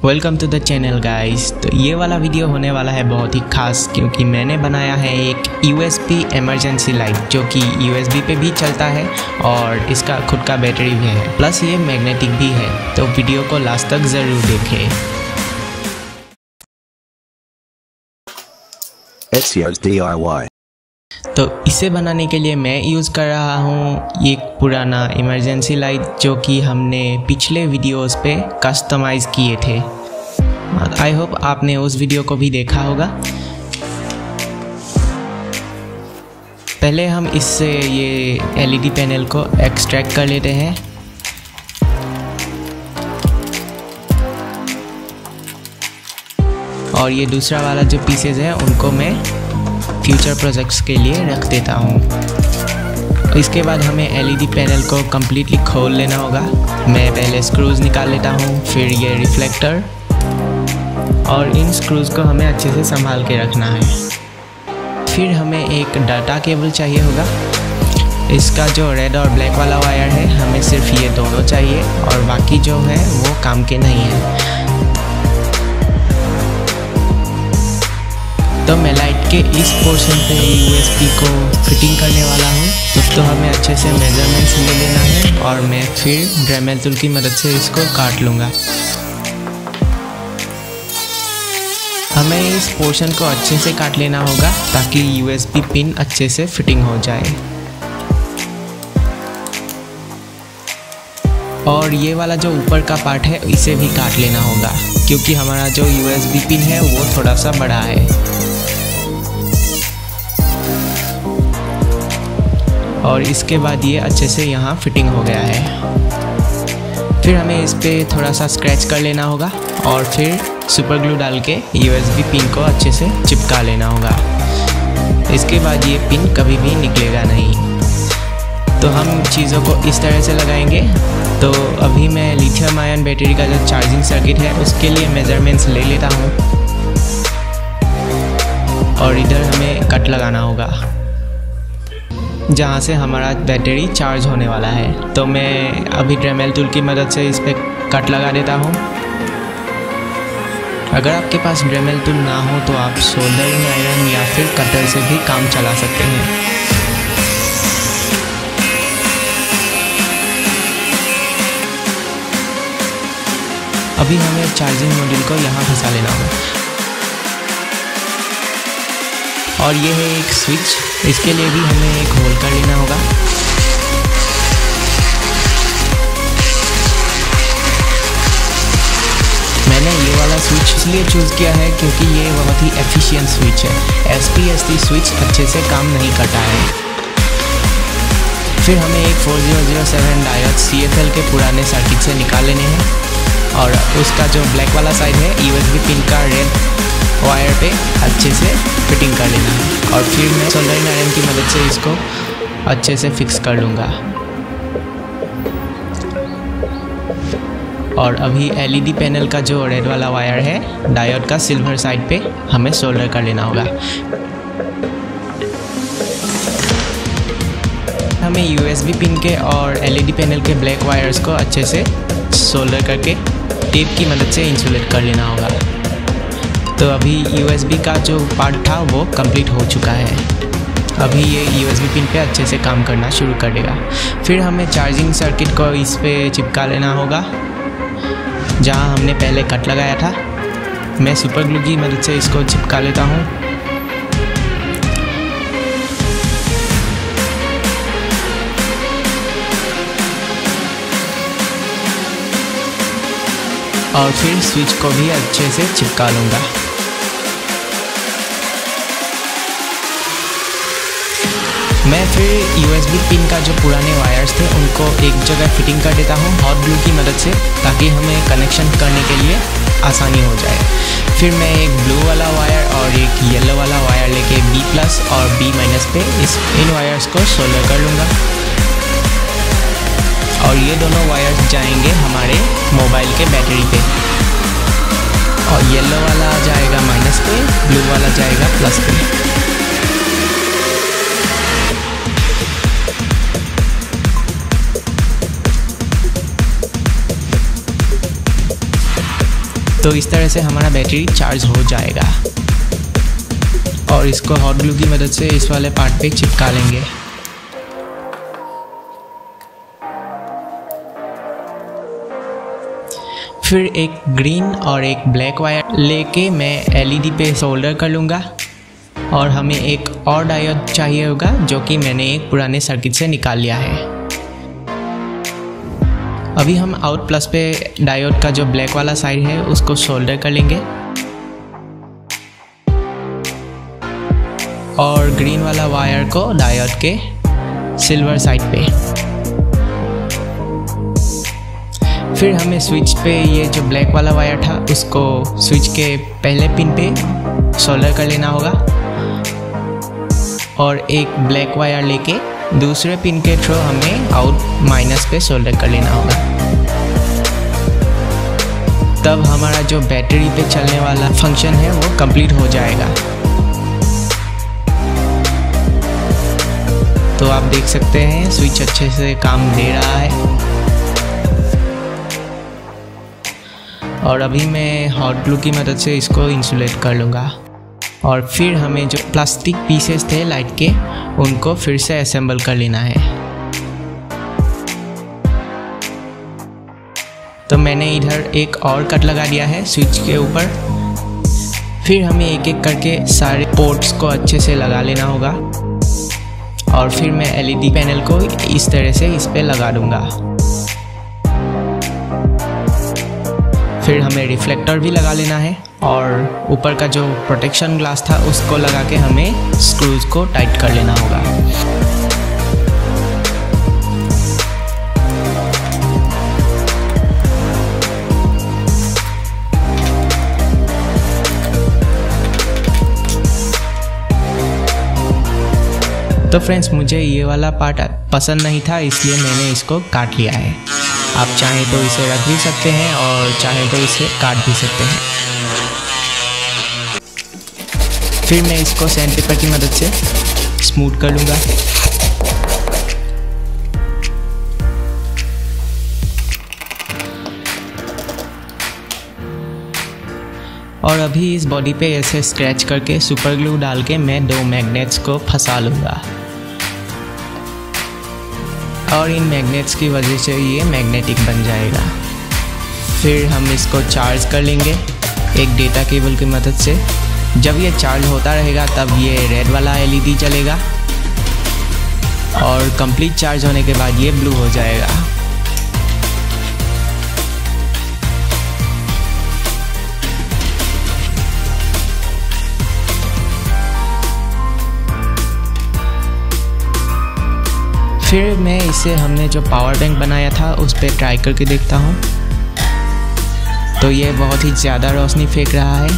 Welcome to the channel guys. तो ये वाला वीडियो होने वाला है बहुत ही खास, क्योंकि मैंने बनाया है एक USB इमरजेंसी लाइट जो कि USB पे भी चलता है और इसका खुद का बैटरी भी है, प्लस ये मैग्नेटिक भी है। तो वीडियो को लास्ट तक ज़रूर देखें। Ezio's DIY। तो इसे बनाने के लिए मैं यूज़ कर रहा हूँ एक पुराना इमरजेंसी लाइट जो कि हमने पिछले वीडियोस पे कस्टमाइज़ किए थे। आई होप आपने उस वीडियो को भी देखा होगा। पहले हम इससे ये LED पैनल को एक्सट्रैक्ट कर लेते हैं। और ये दूसरा वाला जो पीसेज है उनको मैं फ्यूचर प्रोजेक्ट्स के लिए रख देता हूँ। इसके बाद हमें LED पैनल को कम्प्लीटली खोल लेना होगा। मैं पहले स्क्रूज निकाल लेता हूँ, फिर ये रिफ्लेक्टर, और इन स्क्रूज को हमें अच्छे से संभाल के रखना है। फिर हमें एक डाटा केबल चाहिए होगा। इसका जो रेड और ब्लैक वाला वायर है हमें सिर्फ ये दोनों चाहिए और बाकी जो है वो काम के नहीं है। तो मैं लाइट के इस पोर्शन पे USB को फिटिंग करने वाला हूँ। तो हमें अच्छे से मेजरमेंट्स ले लेना है और मैं फिर ड्रेमेल टूल की मदद से इसको काट लूँगा। हमें इस पोर्शन को अच्छे से काट लेना होगा ताकि USB पिन अच्छे से फिटिंग हो जाए। और ये वाला जो ऊपर का पार्ट है इसे भी काट लेना होगा, क्योंकि हमारा जो USB पिन है वो थोड़ा सा बड़ा है। और इसके बाद ये अच्छे से यहाँ फिटिंग हो गया है। फिर हमें इस पे थोड़ा सा स्क्रैच कर लेना होगा और फिर सुपर ग्लू डाल के USB पिन को अच्छे से चिपका लेना होगा। इसके बाद ये पिन कभी भी निकलेगा नहीं। तो हम चीज़ों को इस तरह से लगाएंगे। तो अभी मैं लिथियम आयन बैटरी का जो चार्जिंग सर्किट है उसके लिए मेजरमेंट्स ले लेता हूँ और इधर हमें कट लगाना होगा जहाँ से हमारा बैटरी चार्ज होने वाला है। तो मैं अभी ड्रेमेल टूल की मदद से इस पर कट लगा देता हूँ। अगर आपके पास ड्रेमेल टूल ना हो तो आप सोल्डरिंग आयरन या फिर कटर से भी काम चला सकते हैं। अभी हमें चार्जिंग मॉड्यूल को यहाँ फंसा लेना होगा। और ये है एक स्विच, इसके लिए भी हमें एक होल कर लेना होगा। मैंने ये वाला स्विच इसलिए चूज़ किया है क्योंकि ये बहुत ही एफिशिएंट स्विच है। SPST स्विच अच्छे से काम नहीं करता है। फिर हमें एक 4007 डायोड CFL के पुराने सर्किट से निकाल लेने हैं और उसका जो ब्लैक वाला साइड है USB पिन का रेड वायर पे अच्छे से फिटिंग कर लेना है। और फिर मैं सोल्डरिंग आयरन की मदद से इसको अच्छे से फिक्स कर लूँगा। और अभी LED पैनल का जो रेड वाला वायर है डायोड का सिल्वर साइड पे हमें सोल्डर कर लेना होगा। हमें USB पिन के और LED पैनल के ब्लैक वायर्स को अच्छे से सोल्डर करके टेप की मदद से इंसुलेट कर लेना होगा। तो अभी USB का जो पार्ट था वो कंप्लीट हो चुका है। अभी ये USB पिन पे अच्छे से काम करना शुरू कर देगा। फिर हमें चार्जिंग सर्किट को इस पे चिपका लेना होगा जहाँ हमने पहले कट लगाया था। मैं सुपर ग्लू की मदद से इसको चिपका लेता हूँ। और फिर स्विच को भी अच्छे से चिपका लूँगा। मैं फिर USB पिन का जो पुराने वायर्स थे उनको एक जगह फिटिंग कर देता हूँ हॉट ग्लू की मदद से, ताकि हमें कनेक्शन करने के लिए आसानी हो जाए। फिर मैं एक ब्लू वाला वायर और एक येलो वाला वायर लेके B+ और B- पे इन वायर्स को सोल्डर कर लूँगा। और ये दोनों वायर्स जाएंगे हमारे मोबाइल के बैटरी पे, और येलो वाला जाएगा माइनस पे, ब्लू वाला जाएगा प्लस पे। तो इस तरह से हमारा बैटरी चार्ज हो जाएगा। और इसको हॉट ग्लू की मदद से इस वाले पार्ट पे चिपका लेंगे। फिर एक ग्रीन और एक ब्लैक वायर लेके मैं एलईडी पे सोल्डर कर लूँगा। और हमें एक और डायोड चाहिए होगा जो कि मैंने एक पुराने सर्किट से निकाल लिया है। अभी हम आउट प्लस पे डायोड का जो ब्लैक वाला साइड है उसको सोल्डर कर लेंगे और ग्रीन वाला वायर को डायोड के सिल्वर साइड पे। फिर हमें स्विच पे ये जो ब्लैक वाला वायर था उसको स्विच के पहले पिन पे सोल्डर कर लेना होगा और एक ब्लैक वायर लेके दूसरे पिन के थ्रू हमें आउट माइनस पे सोल्डर कर लेना होगा। तब हमारा जो बैटरी पे चलने वाला फंक्शन है वो कंप्लीट हो जाएगा। तो आप देख सकते हैं स्विच अच्छे से काम दे रहा है। और अभी मैं हॉट ग्लू की मदद से इसको इंसुलेट कर लूँगा। और फिर हमें जो प्लास्टिक पीसेस थे लाइट के उनको फिर से असेंबल कर लेना है। तो मैंने इधर एक और कट लगा दिया है स्विच के ऊपर। फिर हमें एक एक करके सारे पोर्ट्स को अच्छे से लगा लेना होगा। और फिर मैं एलईडी पैनल को इस तरह से इस पे लगा दूंगा। फिर हमें रिफ्लेक्टर भी लगा लेना है और ऊपर का जो प्रोटेक्शन ग्लास था उसको लगा के हमें स्क्रूज को टाइट कर लेना होगा। तो फ्रेंड्स, मुझे ये वाला पार्ट पसंद नहीं था इसलिए मैंने इसको काट लिया है। आप चाहें तो इसे रख भी सकते हैं और चाहें तो इसे काट भी सकते हैं। फिर मैं इसको सैंड पेपर की मदद से स्मूथ कर लूँगा। और अभी इस बॉडी पे ऐसे स्क्रैच करके सुपर ग्लू डाल के मैं 2 मैग्नेट्स को फंसा लूँगा और इन मैग्नेट्स की वजह से ये मैग्नेटिक बन जाएगा। फिर हम इसको चार्ज कर लेंगे एक डेटा केबल की मदद से। जब ये चार्ज होता रहेगा तब ये रेड वाला एलईडी जलेगा और कंप्लीट चार्ज होने के बाद ये ब्लू हो जाएगा। फिर मैं इसे हमने जो पावर बैंक बनाया था उस पर ट्राई करके देखता हूँ। तो ये बहुत ही ज़्यादा रोशनी फेंक रहा है।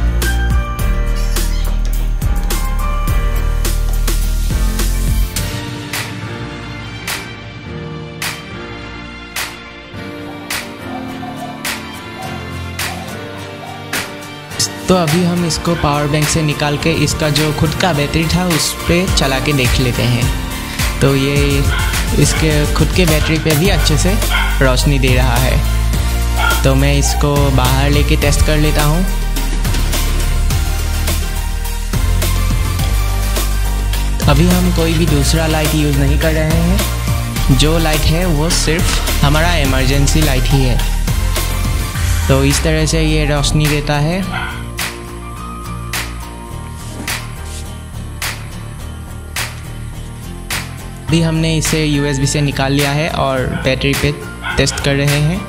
तो अभी हम इसको पावर बैंक से निकाल के इसका जो खुद का बैटरी था उस पर चला के देख लेते हैं। तो ये इसके खुद के बैटरी पे भी अच्छे से रोशनी दे रहा है। तो मैं इसको बाहर लेके टेस्ट कर लेता हूँ। अभी हम कोई भी दूसरा लाइट यूज़ नहीं कर रहे हैं। जो लाइट है वो सिर्फ हमारा इमरजेंसी लाइट ही है। तो इस तरह से ये रोशनी देता है। अभी हमने इसे USB से निकाल लिया है और बैटरी पे टेस्ट कर रहे हैं।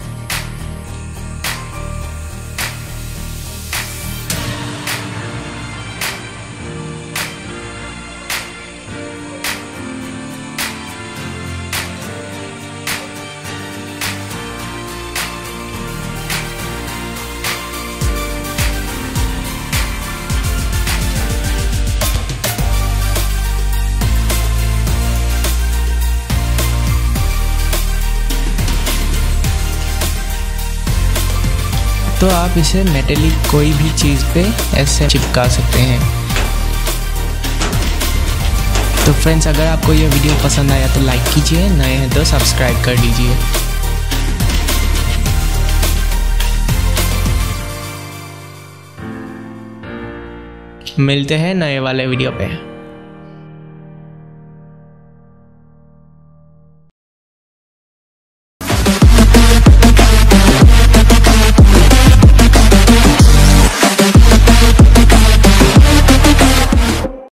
तो आप इसे मेटेलिक कोई भी चीज़ पे ऐसे चिपका सकते हैं। तो फ्रेंड्स, अगर आपको ये वीडियो पसंद आया तो लाइक कीजिए, नए हैं तो सब्सक्राइब कर दीजिए। मिलते हैं नए वाले वीडियो पे।